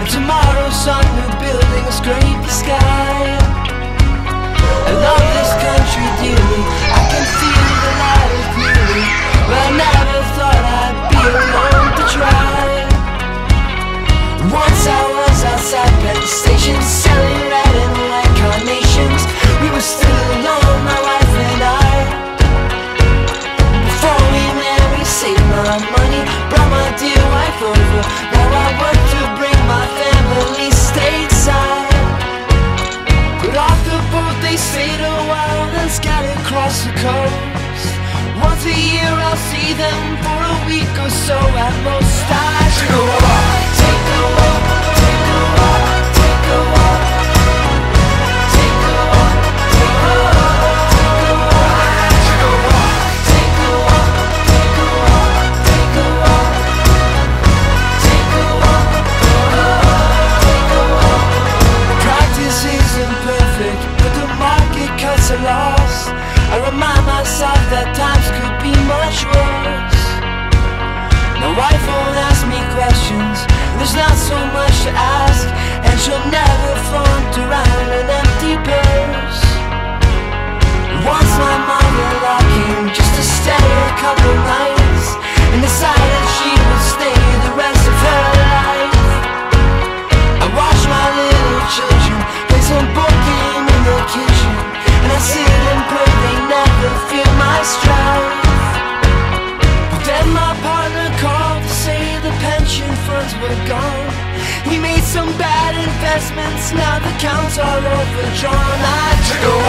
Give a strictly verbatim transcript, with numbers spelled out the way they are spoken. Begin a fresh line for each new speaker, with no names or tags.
And tomorrow some new building will scrape the sky. I love this country dearly, I can feel the light clearly, but I never thought I'd be alone to try. Once I was outside Penn Station selling red and white carnations. We were still alone, my wife and I. Before we met we saved my money, brought my dear wife over. Now I work to bring my family stateside. Got off the boat, they stayed a while, then scattered across the coast. Once a year I'll see them for a week or so at most. I should go walk, take a walk, take a walk, take a walk, take a walk, take a walk, take a walk. I should go walk, take a walk, take a walk, take a walk, take a walk, take a walk. Practice isn't perfect, but the market cuts are lost. I remind myself that times could be much worse. My wife won't ask me questions, there's not so much to ask, and she'll never flaunt around an empty purse. Once my mother-in-law came just to stay a couple nights, and decided she would stay the rest of her life. I watch my little children play some board game in the kitchen, and I sit and pray they never feel my strife. But then my partner called to say the pension funds were gone. He made some bad investments, now the accounts are overdrawn. I took a